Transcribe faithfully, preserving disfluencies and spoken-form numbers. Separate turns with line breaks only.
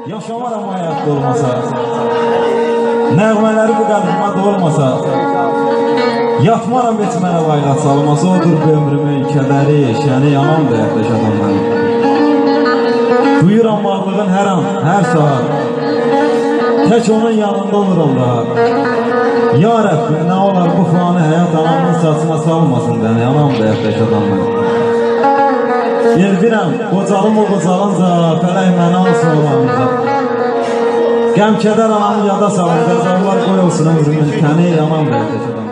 Yaşamaram həyatda olmasa, nəğmələri bu qəlbimdə olmasa, yatmaram heç mənə layla salmasa, odur bu ömrümün kədəri, şəni, yaman da yaxdaşadan mənim. Duyuram varlığın hər an, hər saat, tək onun yanında olurum rahat. Ya Rəbbi, nə olar bu fani həyat anamın saçına salmasın dəni, yaman da yaxdaşadan mənim. Yelbirəm, qocalım o qocalınca, fələk mənə alsın olanınca. Qəm kədər anamı yada salınca, zavlar qoyulsun ömrümün təni, yaman da yaxdaşadan mənim.